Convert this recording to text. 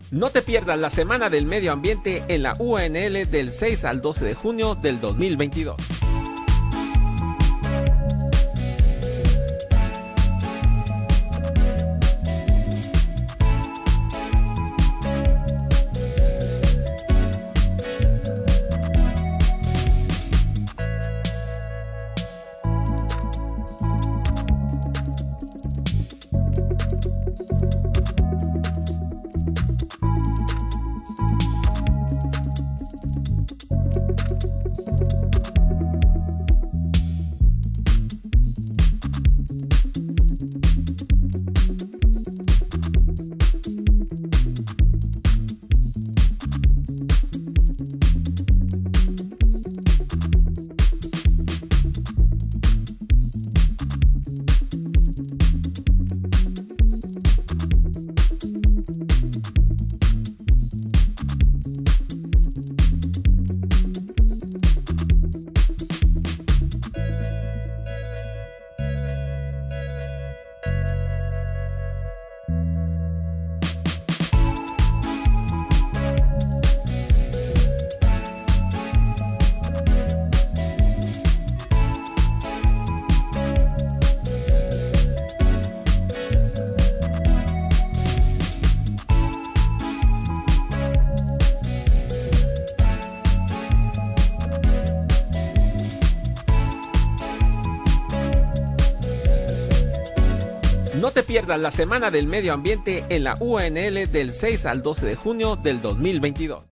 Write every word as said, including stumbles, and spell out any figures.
No te pierdas la Semana del Medio Ambiente en la U A N L del seis al doce de junio del dos mil veintidós. No te pierdas la Semana del Medio Ambiente en la U A N L del seis al doce de junio del dos mil veintidós.